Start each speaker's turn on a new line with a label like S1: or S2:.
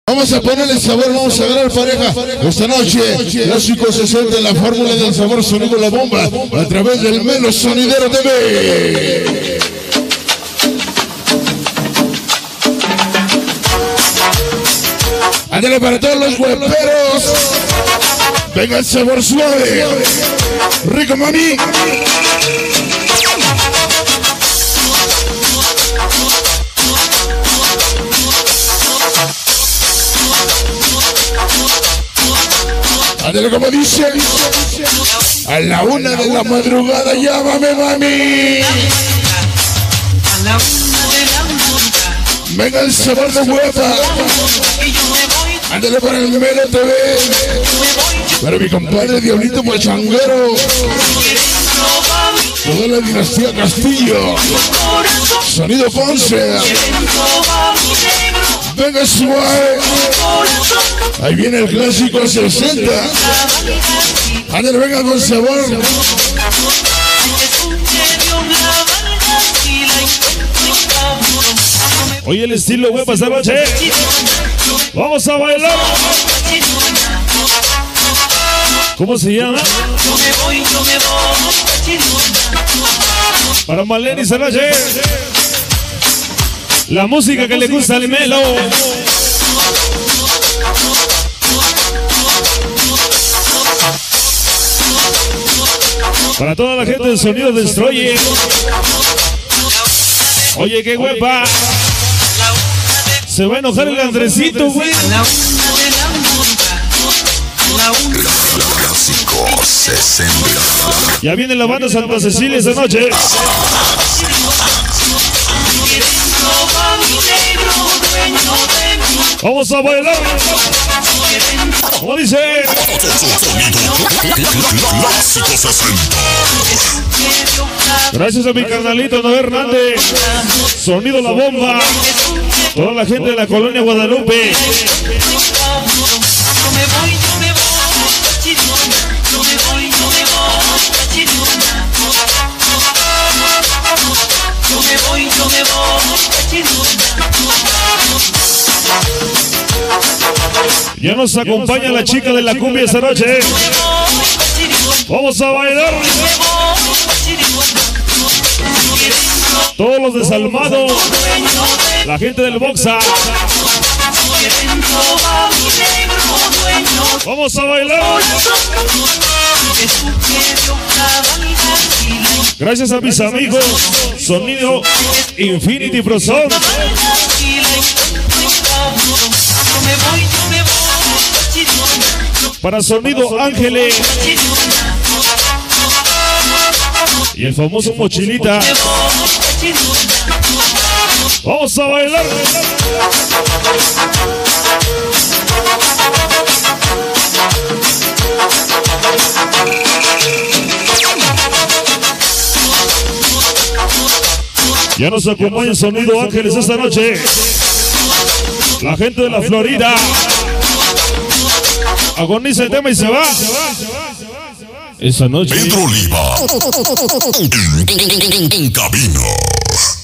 S1: Vamos a ponerle sabor, vamos a agarrar pareja esta noche. Clásico 60 en la fórmula del sabor, sonido La Bomba, a través del Melo Sonidero TV. Ándale para todos los hueperos. Venga el sabor suave. Rico, mami. Ándale como dice. A la 1 de la madrugada, llámame, mami. Venga el sabor de huepa. Ándale para el Melo TV. Para mi compadre Diablito Pachanguero. Toda la dinastía Castillo. Sonido Ponce. Venga suave. Ahí viene el clásico 60. Ándale, venga con sabor.
S2: Oye, el estilo huepa esta noche. Vamos a bailar. ¿Cómo se llama? Para Maleni esta noche. La música que le gusta al Melo. Para toda la gente del Sonido Destroyer. Oye, qué huepa. Se va a enojar el Andresito, güey.
S3: Clásico 60.
S2: Ya viene la banda Santa Cecilia esta noche. Vamos a bailar. ¿Cómo dice?
S3: Clásico 60.
S2: Gracias a mi carnalito Noé Hernández. Sonido La Bomba. Toda la gente de la colonia Guadalupe. Ya nos acompaña la chica de la cumbia esta noche. Vamos a bailar. Todos los desalmados. La gente del Boxa. Vamos a bailar. Gracias a mis amigos Sonido Infinity Pro Sound. Para Sonido Ángeles y el famoso Mochilita. Vamos a bailar. Ya nos acompaña Sonido Ángeles esta noche. La gente de la Florida. Agoniza el tema y se va. Esa noche.
S3: Pedro Oliva. En cabina.